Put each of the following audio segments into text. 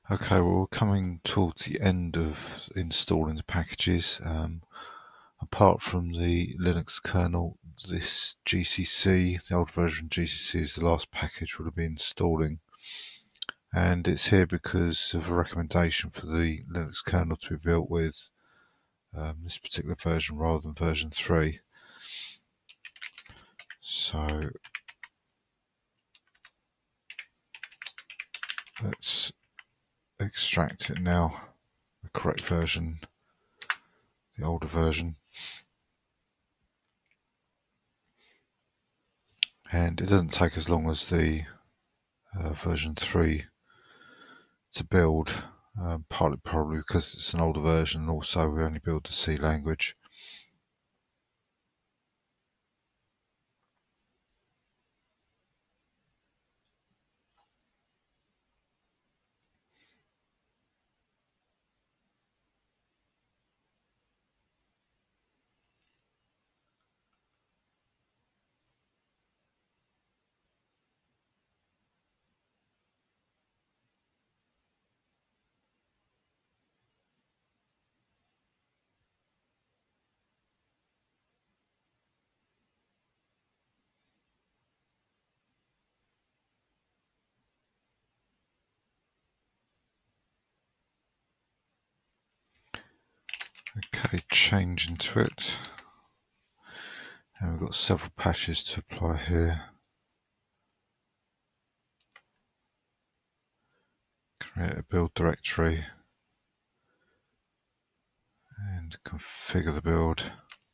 Okay, well, we're coming towards the end of installing the packages. Apart from the Linux kernel, this GCC, the old version GCC, is the last package we'll be installing. And it's here because of a recommendation for the Linux kernel to be built with this particular version rather than version 3. So let's extract it now, the correct version, the older version. And it doesn't take as long as the version 3 to build, partly probably because it's an older version and also we only build the C language. Okay, change into it. And we've got several patches to apply here. Create a build directory and configure the build.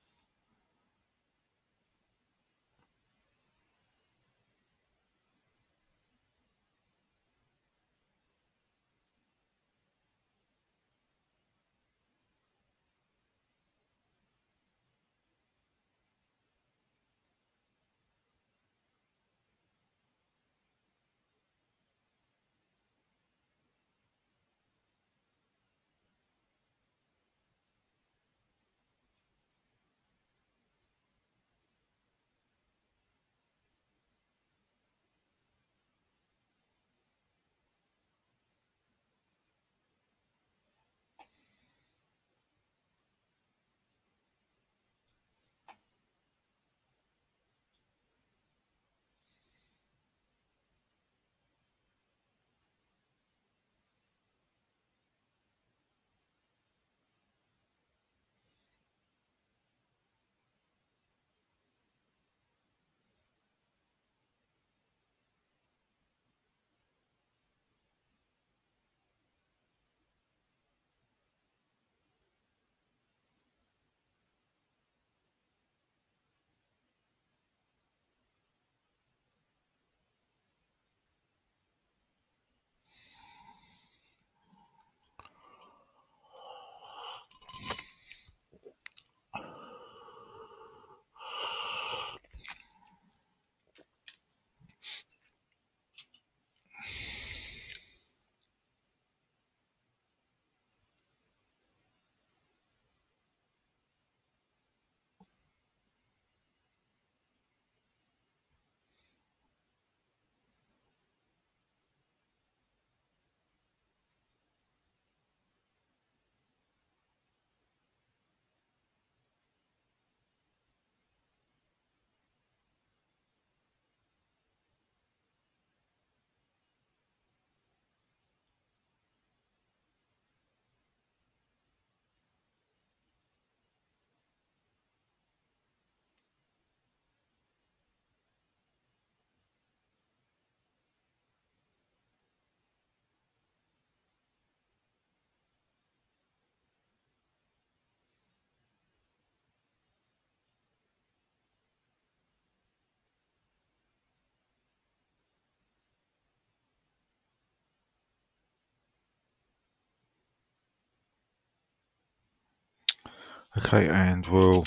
Okay, and we'll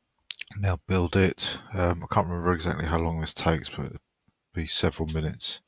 now build it. I can't remember exactly how long this takes, but it'll be several minutes.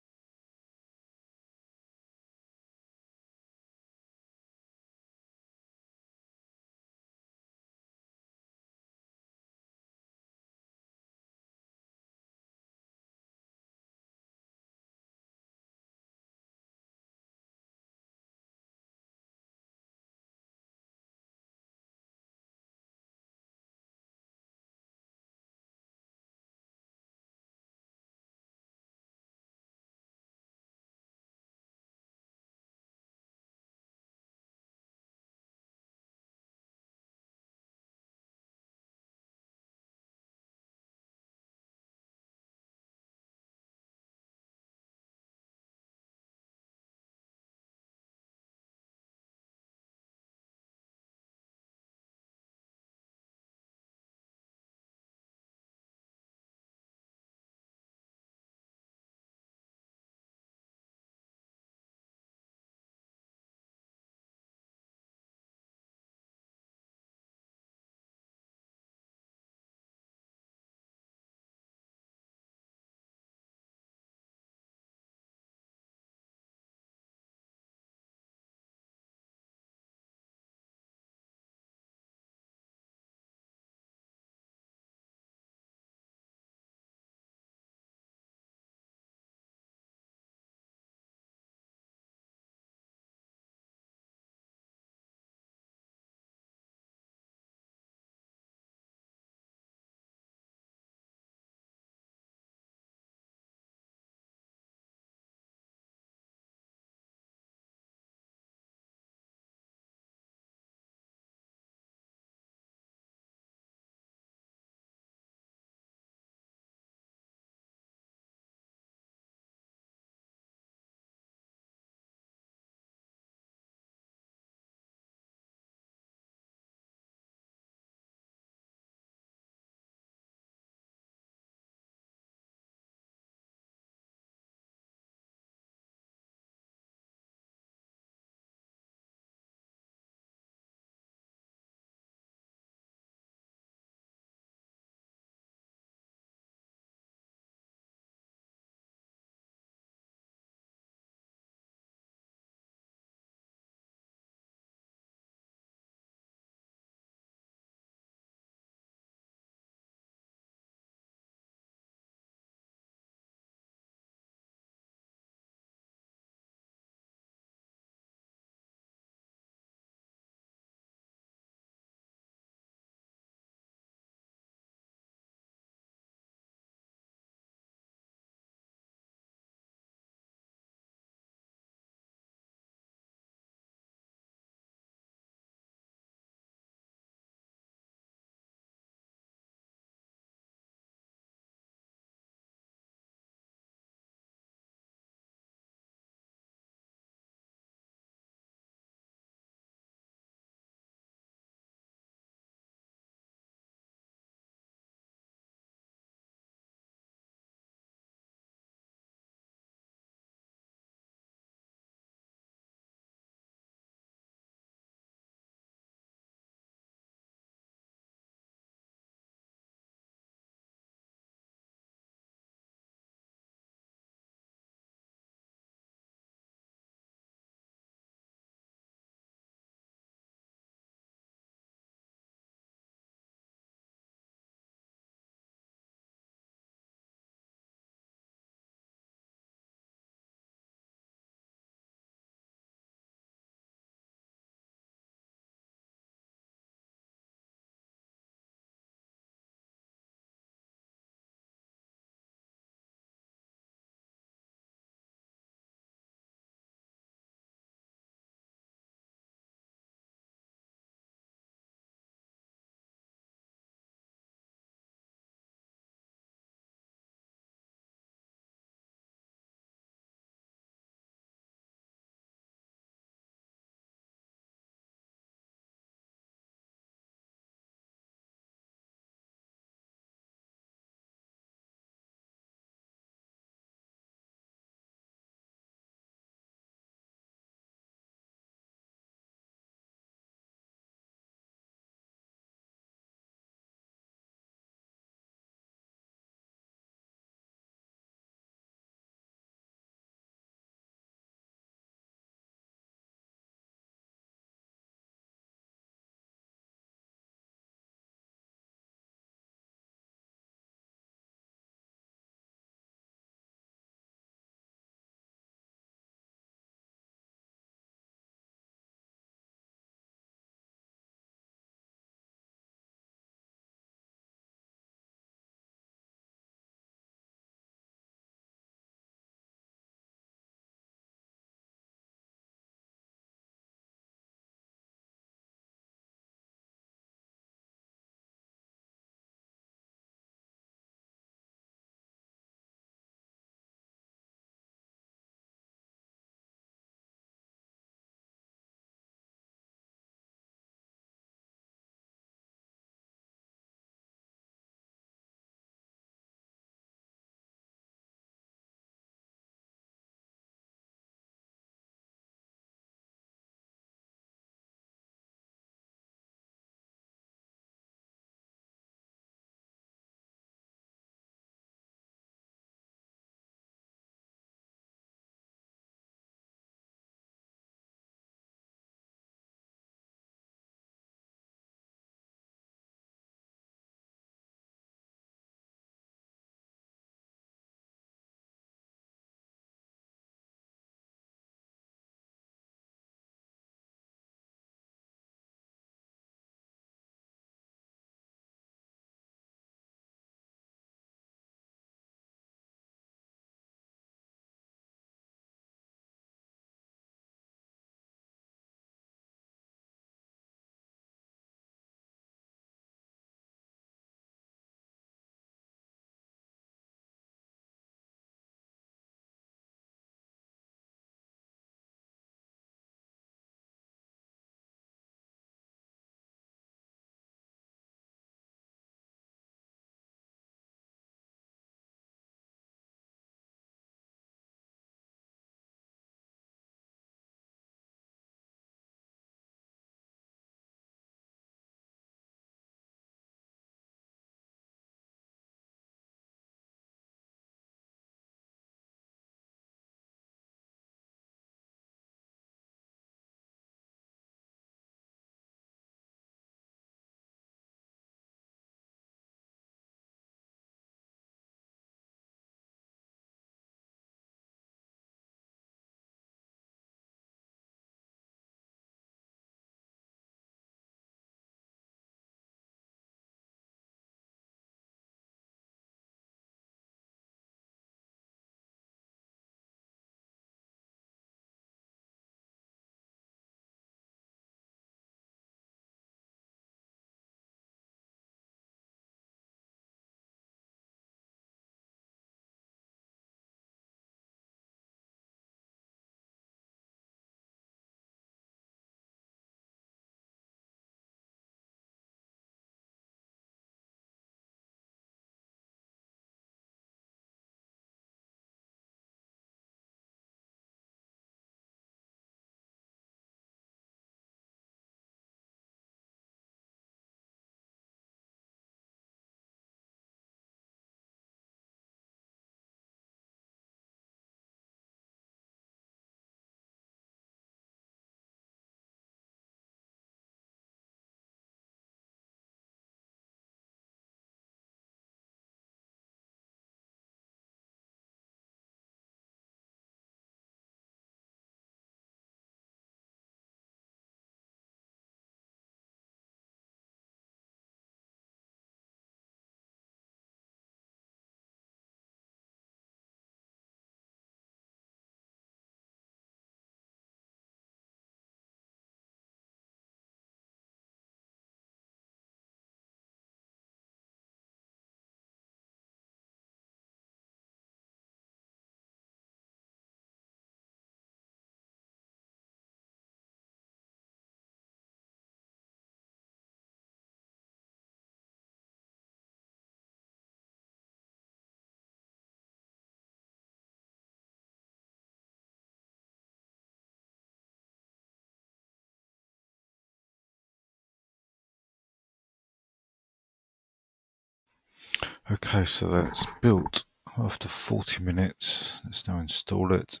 Okay, so that's built after 40 minutes. Let's now install it.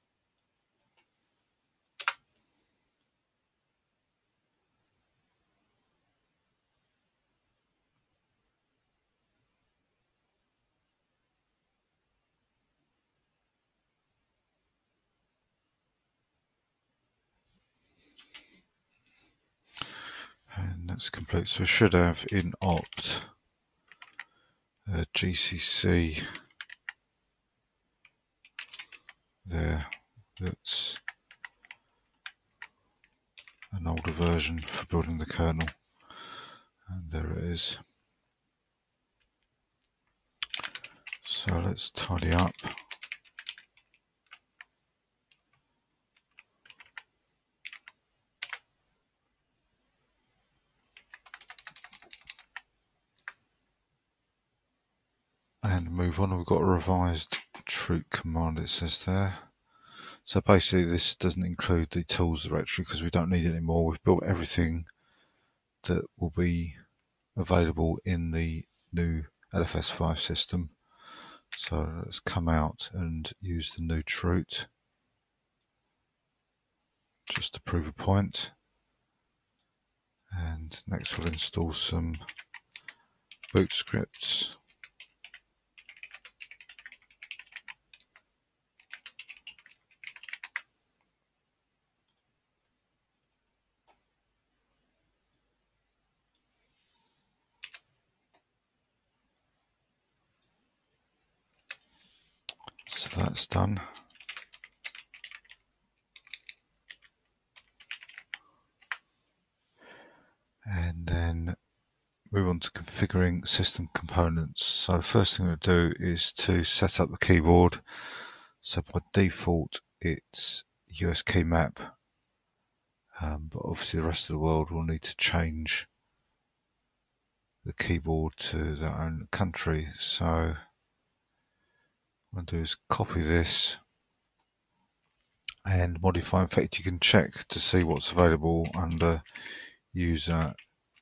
And that's complete. So we should have in opt GCC there. That's an older version for building the kernel. And there it is. So let's tidy up. And move on. We've got a revised troop command, it says there. So basically this doesn't include the tools directory because we don't need it anymore. We've built everything that will be available in the new LFS5 system. So let's come out and use the new troop just to prove a point. And next we'll install some boot scripts. So that's done. And then move on to configuring system components. So the first thing we'll do is to set up the keyboard. So by default it's US key map, but obviously the rest of the world will need to change the keyboard to their own country. So what I'll do is copy this and modify. In fact, you can check to see what's available under user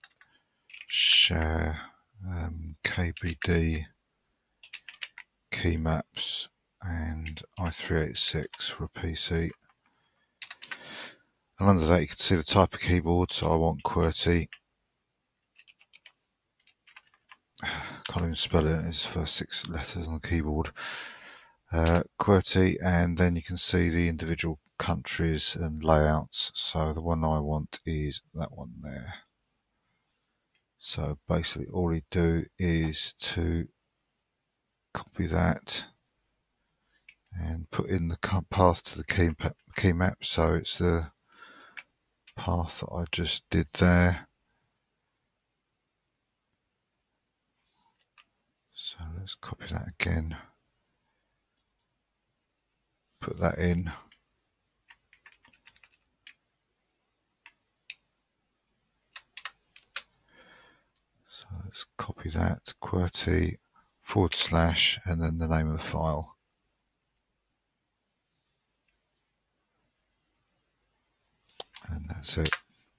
share KBD key maps and i386 for a PC. And under that you can see the type of keyboard. So I want QWERTY. Can't even spell it, it's the first 6 letters on the keyboard. QWERTY, and then you can see the individual countries and layouts. So the one I want is that one there. So basically all you do is to copy that and put in the path to the key map. So it's the path that I just did there. So let's copy that again, put that in. So let's copy that, QWERTY / and then the name of the file. And that's it.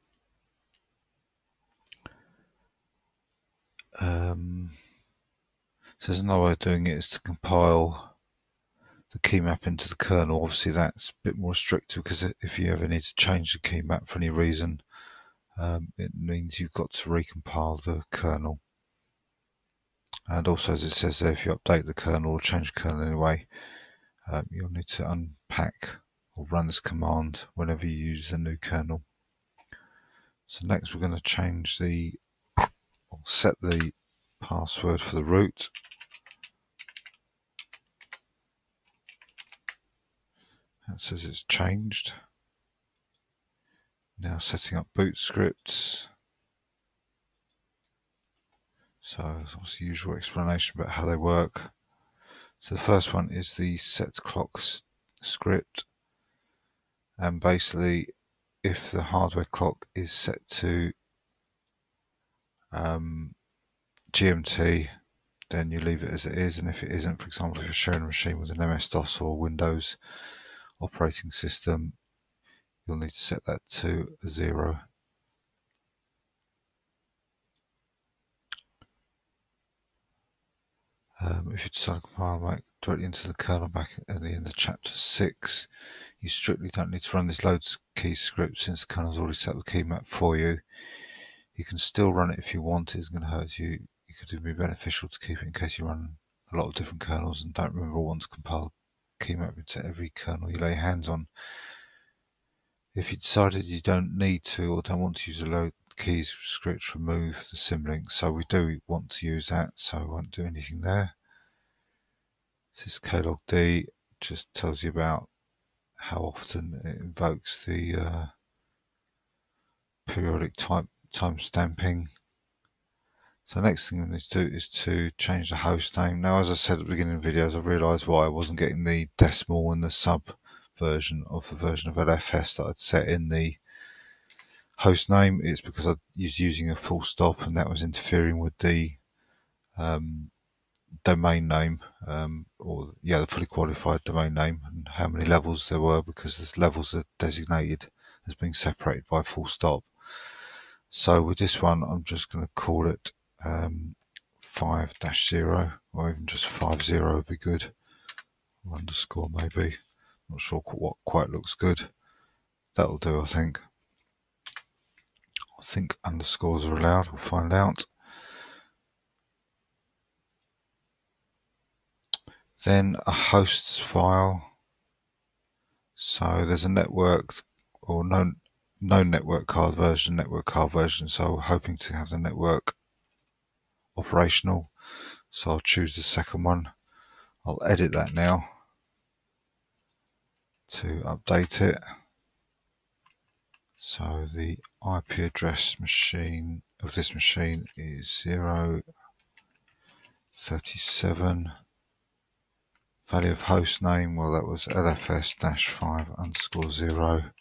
So there's another way of doing it is to compile the key map into the kernel. Obviously that's a bit more restrictive because if you ever need to change the key map for any reason, it means you've got to recompile the kernel. And also, as it says there, if you update the kernel or change the kernel anyway, you'll need to unpack or run this command whenever you use the new kernel. So next we're going to change set the password for the root. That says it's changed. Now setting up boot scripts. So there's obviously the usual explanation about how they work. So the first one is the set clock script, and basically if the hardware clock is set to GMT, then you leave it as it is, and if it isn't, for example if you're sharing a machine with an MS-DOS or Windows operating system, you'll need to set that to 0. If you decide to compile back directly into the kernel back at the end of chapter 6, you strictly don't need to run this loads key script since the kernel's already set the key map for you. You can still run it if you want. It isn't going to hurt you. It could even be beneficial to keep it in case you run a lot of different kernels and don't remember or want to compile the key map into every kernel you lay hands on. If you decided you don't need to or don't want to use a load keys script, remove the symlink. So we do want to use that, so I won't do anything there. This klogd just tells you about how often it invokes the periodic time stamping. So the next thing we need to do is to change the host name. Now, as I said at the beginning of the videos, I realised why I wasn't getting the decimal and the sub version of the version of LFS that I'd set in the host name. It's because I was using a full stop and that was interfering with the domain name, the fully qualified domain name, and how many levels there were, because the levels are designated as being separated by a full stop. So with this one, I'm just going to call it 5-0, or even just 50 would be good, or underscore maybe. Not sure what quite looks good. That'll do, I think. I think underscores are allowed. We'll find out. Then a hosts file. So there's a network or no network card version, so we're hoping to have the network operational. So I'll choose the second one. I'll edit that now to update it. So the IP address machine of this machine is 037. Value of host name, well, that was lfs-5_0.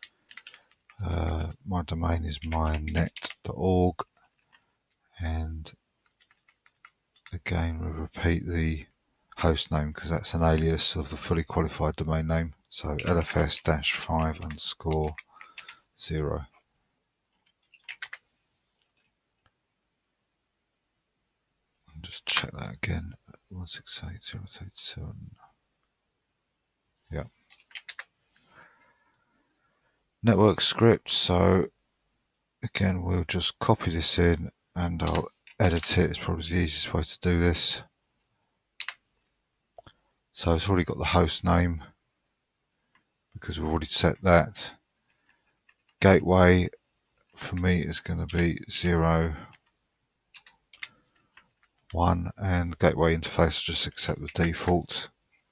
My domain is mynet.org, and again we'll repeat the host name because that's an alias of the fully qualified domain name. So lfs-5_0. Just check that again. 168.037. Yeah. Network script. So again, we'll just copy this in and I'll edit it. It's probably the easiest way to do this. So it's already got the host name because we've already set that. Gateway for me is going to be 0, 1, and the gateway interface will just accept the default.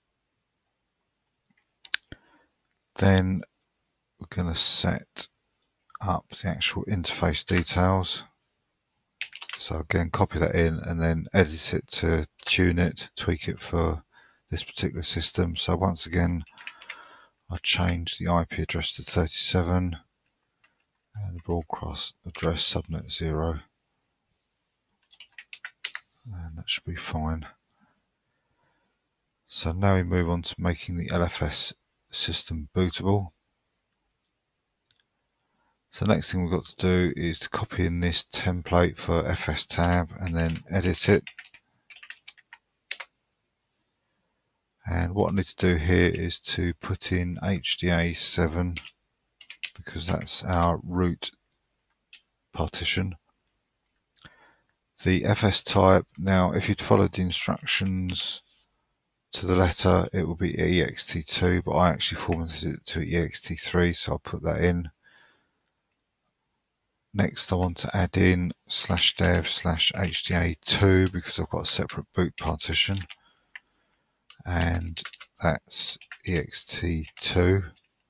Then we're going to set up the actual interface details. So again, copy that in and then edit it to tune it, tweak it for this particular system. So once again, I change the IP address to 37 and the broadcast address subnet 0. And that should be fine. So now we move on to making the LFS system bootable. So the next thing we've got to do is to copy in this template for FS tab and then edit it. And what I need to do here is to put in HDA7 because that's our root partition. The FS type, now if you'd followed the instructions to the letter, it will be ext2, but I actually formatted it to ext3, so I'll put that in. Next I want to add in /dev/HDA2 because I've got a separate boot partition, and that's ext2,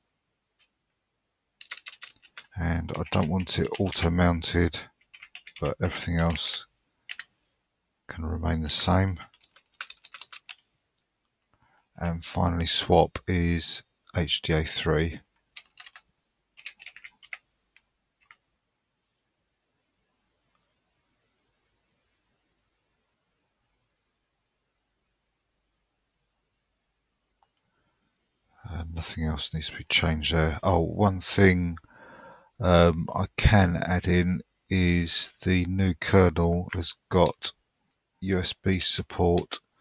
and I don't want it auto mounted, but everything else can remain the same. And finally swap is HDA3. Nothing else needs to be changed there. Oh, one thing I can add in is the new kernel has got USB support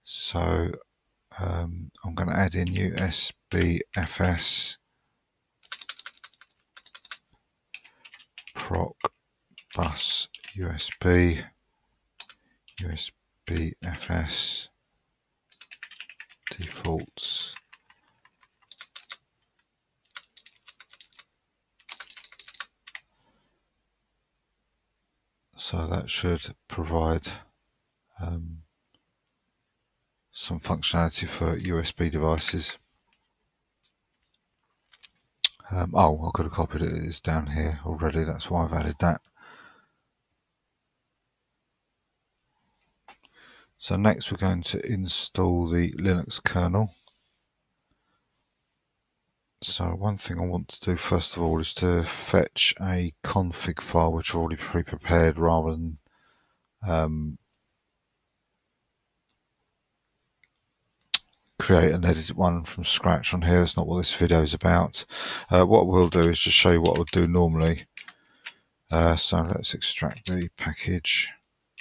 So I'm going to add in USBFS proc bus USBFS defaults. So that should provide some functionality for USB devices. Oh, I could have copied it. It's down here already. That's why I've added that. So next we're going to install the Linux kernel. So one thing I want to do first of all is to fetch a config file which I've already pre-prepared rather than create and edit one from scratch on here. That's not what this video is about. What we'll do is just show you what I would do normally. So let's extract the package.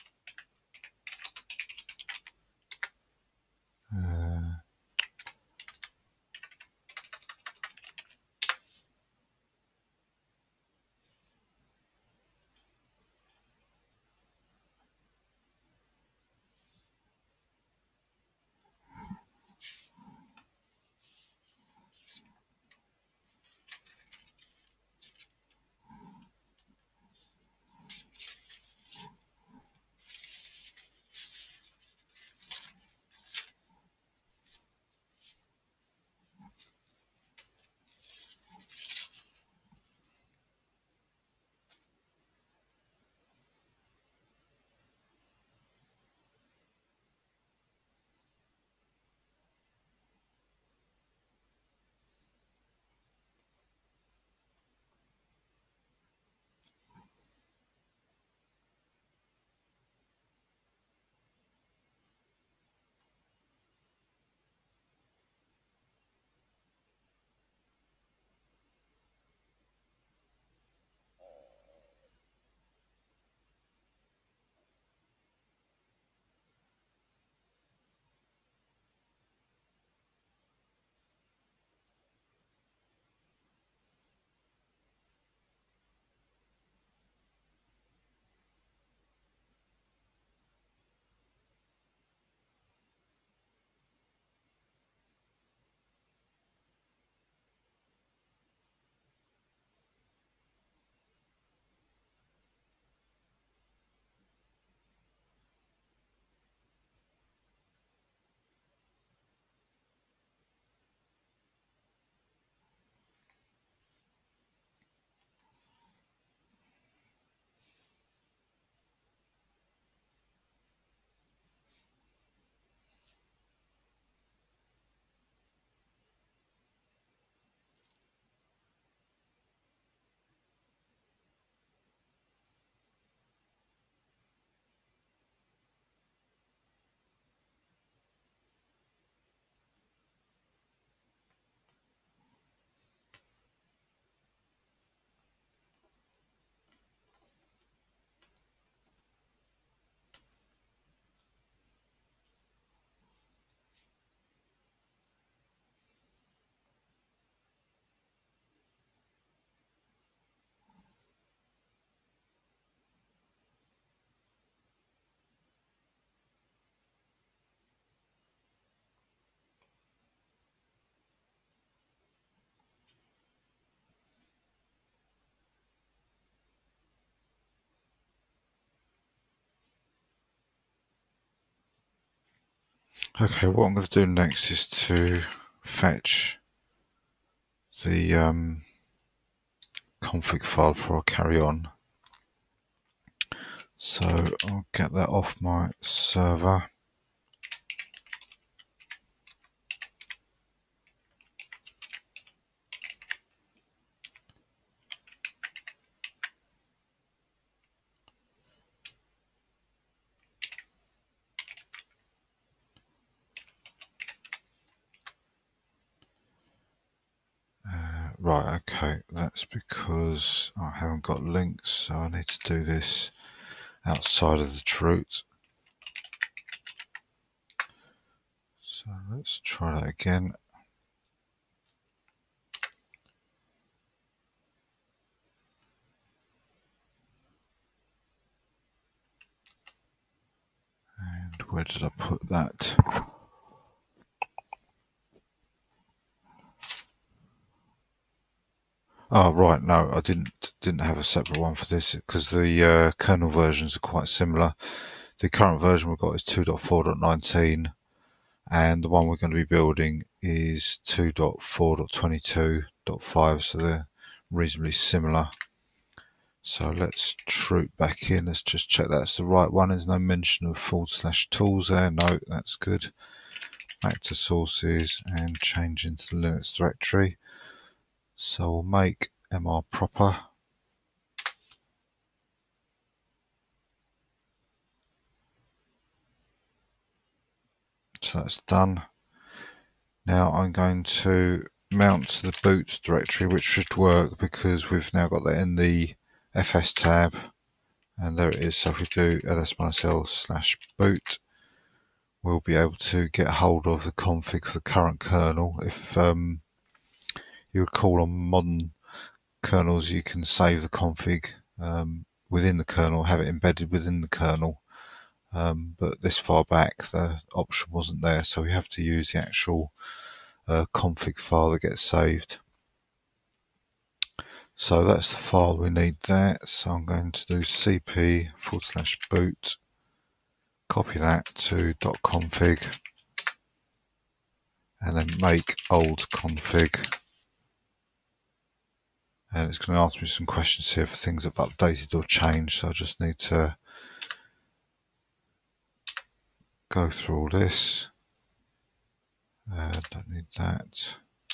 Okay, what I'm going to do next is to fetch the config file before I carry on. So I'll get that off my server. Right, okay, that's because I haven't got links, so I need to do this outside of the root. So let's try that again. And where did I put that? Oh right, no, I didn't have a separate one for this because the kernel versions are quite similar. The current version we've got is 2.4.19, and the one we're going to be building is 2.4.22.5, so they're reasonably similar. So let's troop back in. Let's just check that's the right one. There's no mention of /tools there. No, that's good. Back to sources and change into the Linux directory. So we'll make mr proper. So that's done. Now I'm going to mount to the boot directory, which should work because we've now got that in the fs tab. And there it is. So if we do ls-l/boot, we'll be able to get hold of the config for the current kernel. If you recall, on modern kernels, you can save the config within the kernel, have it embedded within the kernel. But this far back, the option wasn't there, so we have to use the actual config file that gets saved. So that's the file we need there. So I'm going to do cp/boot, copy that to .config, and then make old config. And it's going to ask me some questions here for things that have updated or changed, so I just need to go through all this. Don't need that.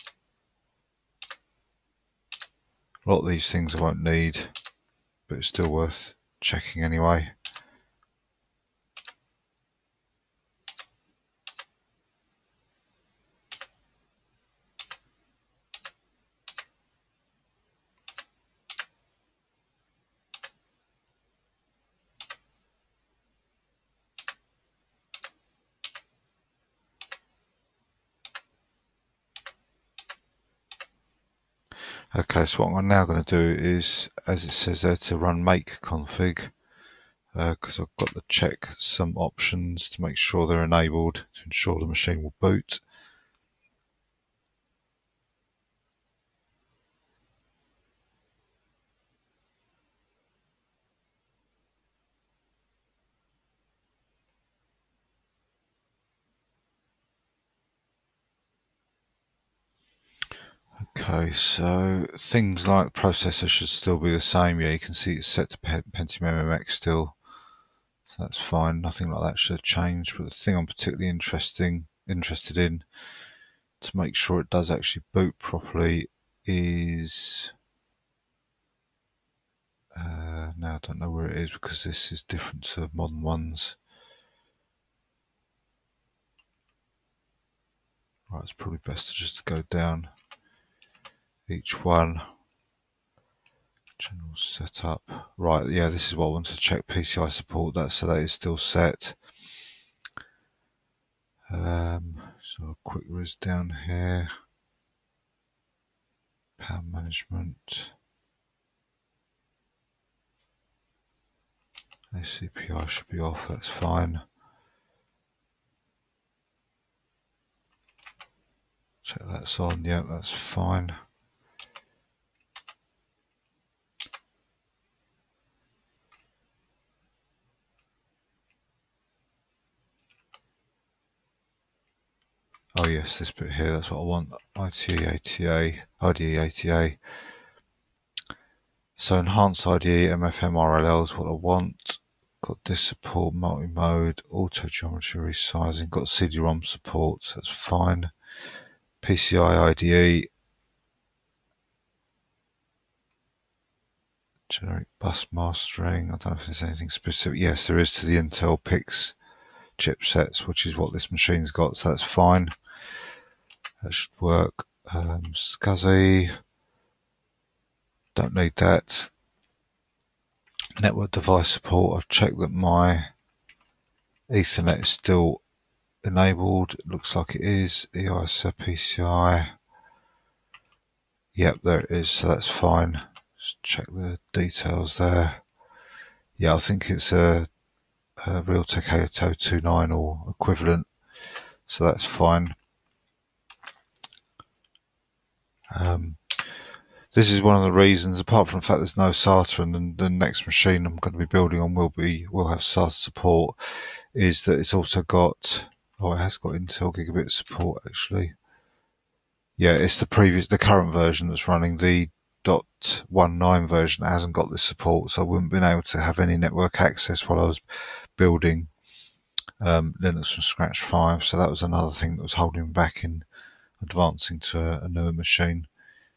A lot of these things I won't need, but it's still worth checking anyway. Okay, so what I'm now going to do is, as it says there, to run make config, because I've got to check some options to make sure they're enabled to ensure the machine will boot. Okay, so things like processor should still be the same. Yeah, you can see it's set to Pentium MMX still, so that's fine. Nothing like that should have changed. But the thing I'm particularly interested in to make sure it does actually boot properly is now I don't know where it is because this is different to modern ones. Right, it's probably best to just go down each one. General setup. Right, yeah, this is what I want to check. PCI support, so that is still set. So a quick whiz down here. Power management. ACPI should be off, that's fine. Check that's on, yeah, that's fine. Oh yes, this bit here, that's what I want. IDE ATA. So enhanced IDE MFM-RLL is what I want. Got disk support, multi-mode, auto geometry resizing, got CD-ROM support, so that's fine. PCI IDE, generic bus mastering. I don't know if there's anything specific. Yes, there is to the Intel PIX chipsets, which is what this machine's got, so that's fine. That should work. SCSI, don't need that. Network device support, I've checked that my Ethernet is still enabled? It looks like it is. EISA PCI. Yep, there it is, so that's fine. Just check the details there. Yeah, I think it's a Realtek 8029 or equivalent, so that's fine. This is one of the reasons, apart from the fact there's no SATA, and the next machine I'm going to be building on will have SATA support, is that it's also got, it has got Intel gigabit support actually. Yeah, it's the current version that's running, the .19 version that hasn't got this support, so I wouldn't have been able to have any network access while I was building Linux from scratch 5, so that was another thing that was holding me back in advancing to a newer machine.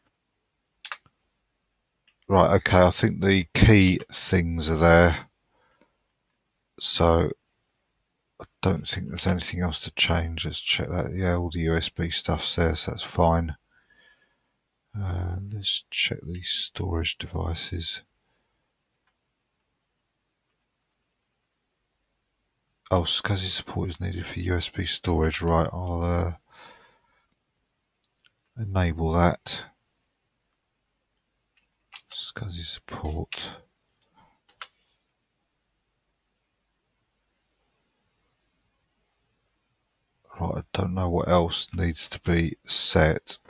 Right, okay, I think the key things are there, so I don't think there's anything else to change. Let's check that. Yeah, all the USB stuff's there, so that's fine. Let's check these storage devices. Oh, SCSI support is needed for USB storage. Right, I'll enable that. SCSI support. Right, I don't know what else needs to be set.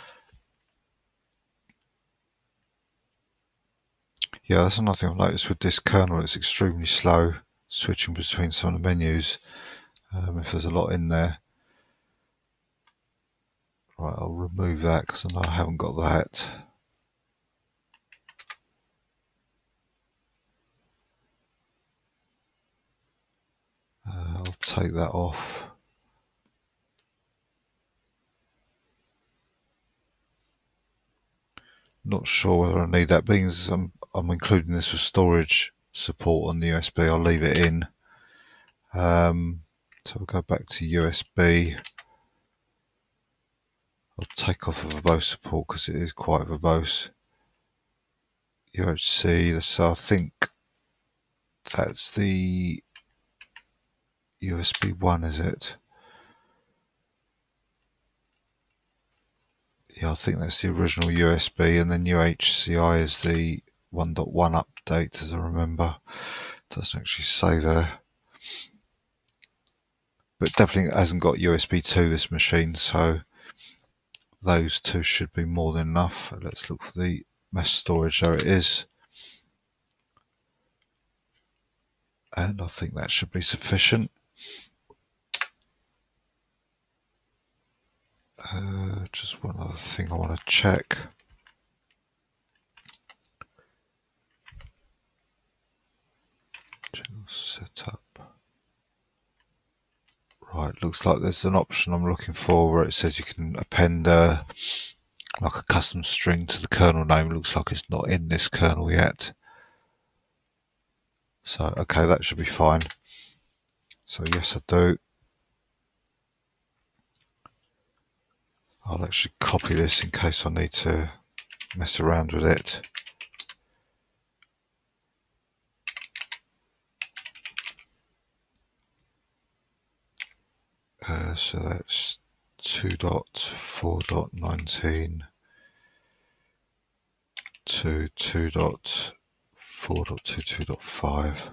Yeah, that's another thing I've noticed with this kernel. It's extremely slow switching between some of the menus if there's a lot in there. Right, I'll remove that because I know I haven't got that. I'll take that off. Not sure whether I need that, being I'm including this for storage support on the USB. I'll leave it in. So we'll go back to USB. I'll take off the verbose support because it is quite verbose. UHC, so I think that's the USB 1, is it? Yeah, I think that's the original USB, and then UHCI is the 1.1 update, as I remember. It doesn't actually say there. But definitely hasn't got USB 2, this machine, so those two should be more than enough. Let's look for the mesh storage. There it is. And I think that should be sufficient. Just one other thing I want to check. General setup. Right, looks like there's an option I'm looking for where it says you can append like a custom string to the kernel name. It looks like it's not in this kernel yet. So, okay, that should be fine. So, yes, I do. I'll actually copy this in case I need to mess around with it. So that's 2.4.19 to 2.4.22.5.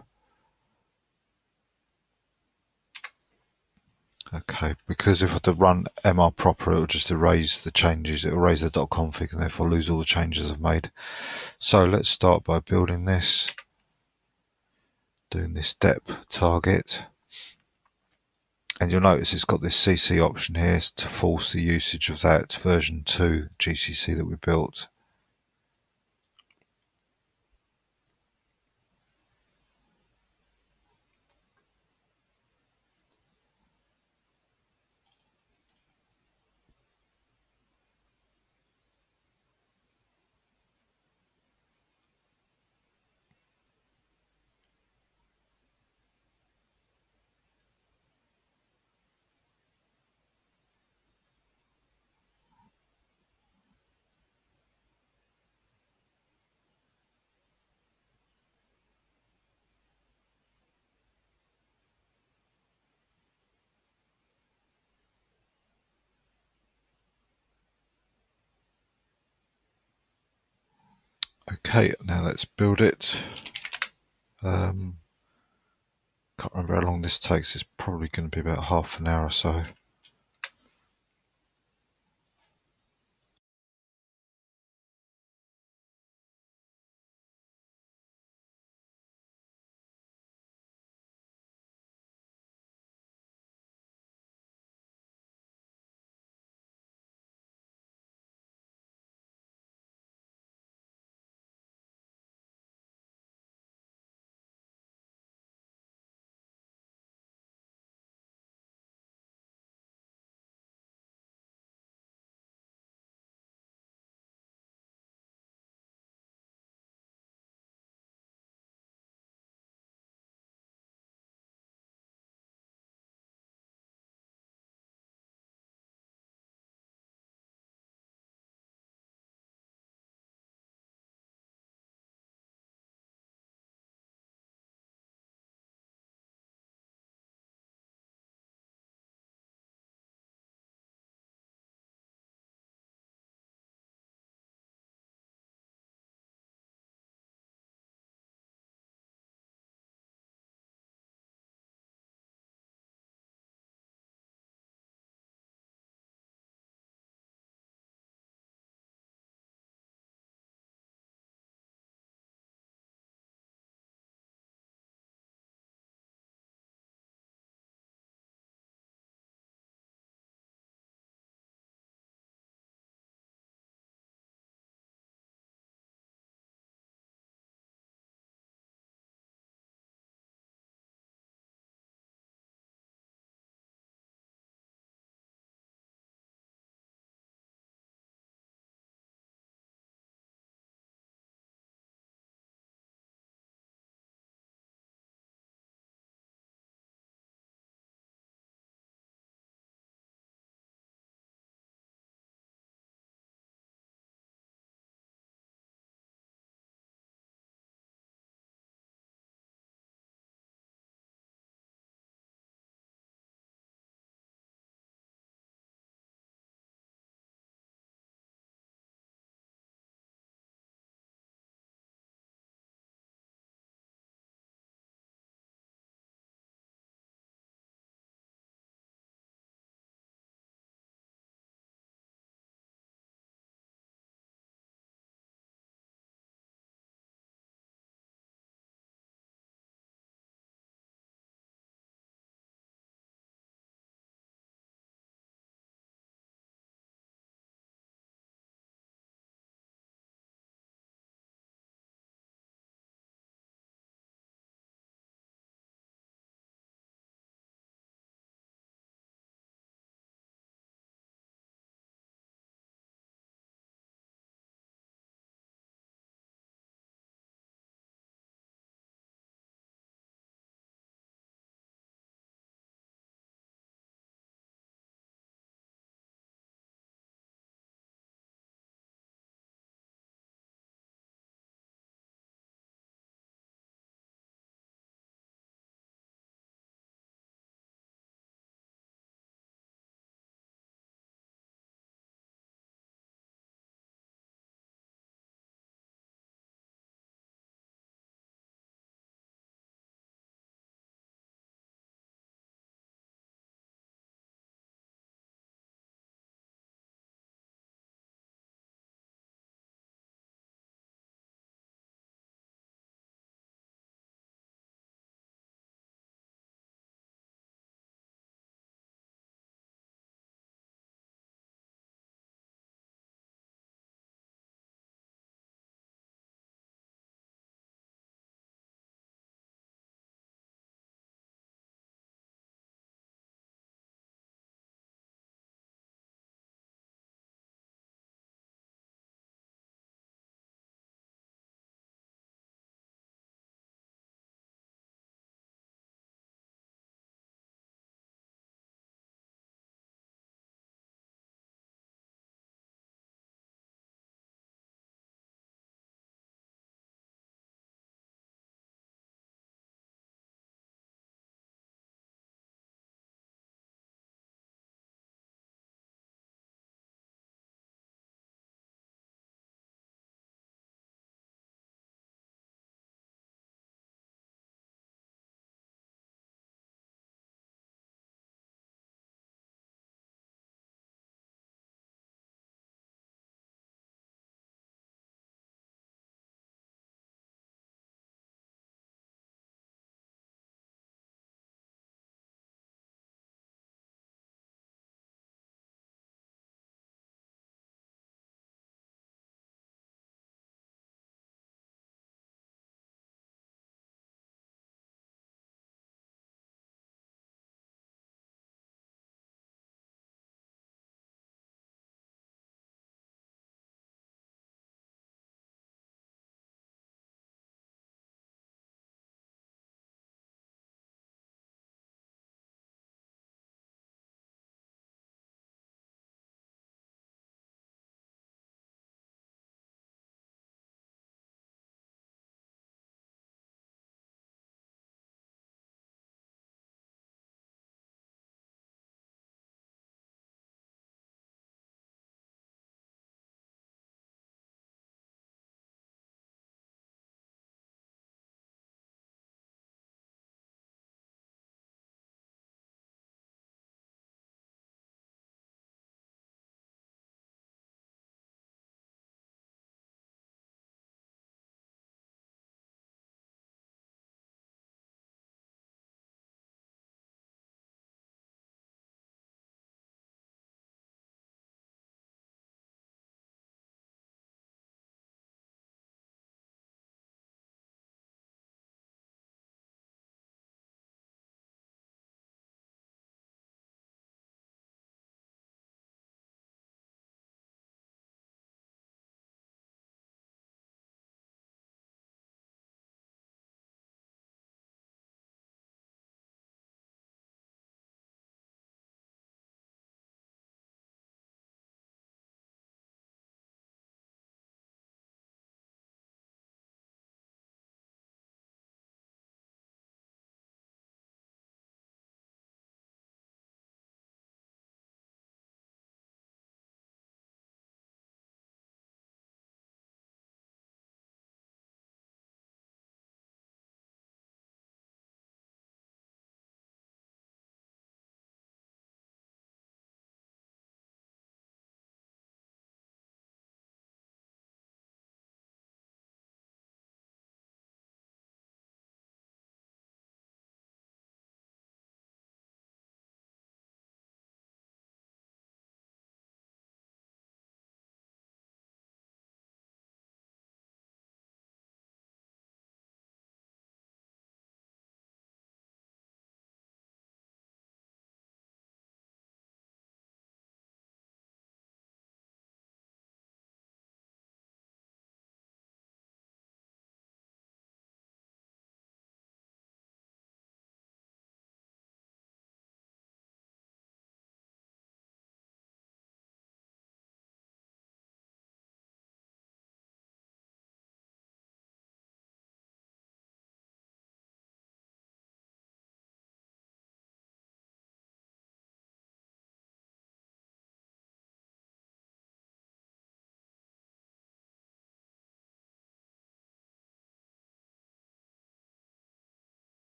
Okay, because if I had to run mr proper, it will just erase the changes. It will erase the .config and therefore lose all the changes I've made. So let's start by building this, doing this dep target. And you'll notice it's got this CC option here to force the usage of that version 2 GCC that we built. Okay, now let's build it. Can't remember how long this takes. It's probably going to be about half an hour or so.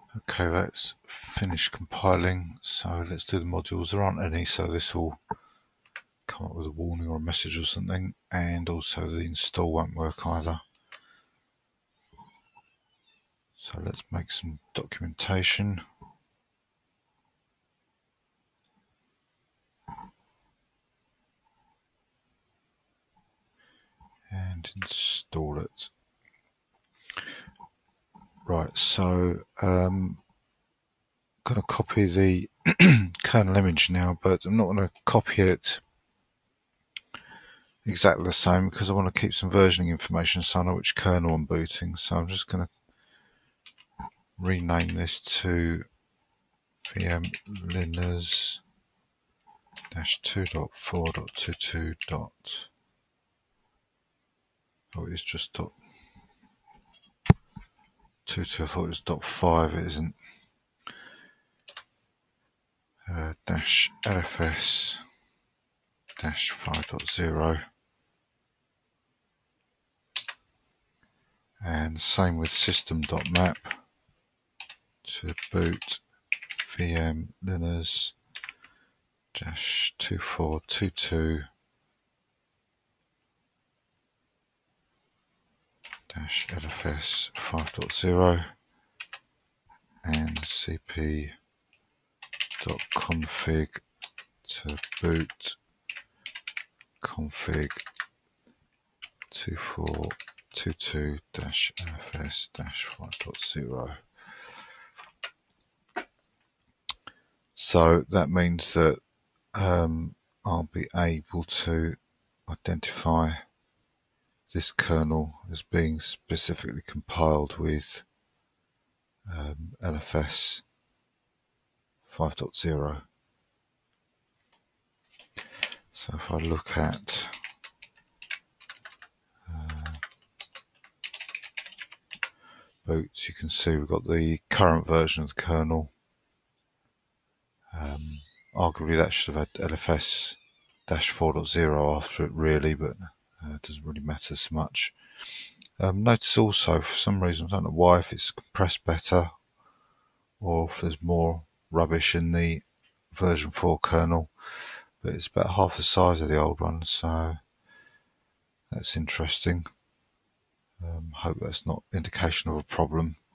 Okay, that's finished compiling, so let's do the modules. There aren't any, so this will come up with a warning or a message or something, and also the install won't work either. So let's make some documentation. And install it. Right, so I'm going to copy the kernel image now, but I'm not going to copy it exactly the same because I want to keep some versioning information so I know which kernel I'm booting. So I'm just going to rename this to VM Linux 2.4.22. Oh, it's just .22. I thought it was .5. It isn't. Dash LFS dash 5.0. And same with system.map to boot VM Linux 2.4.22 LFS 5.0 and cp.config to boot config 2.4.22 LFS 5.0. So that means that I'll be able to identify this kernel as being specifically compiled with LFS 5.0. So if I look at boot, you can see we've got the current version of the kernel. Arguably that should have had LFS 4.0 after it really, but it doesn't really matter so much. Notice also, for some reason, I don't know why, if it's compressed better or if there's more rubbish in the version 4 kernel, but it's about half the size of the old one, so that's interesting. Hope that's not indication of a problem.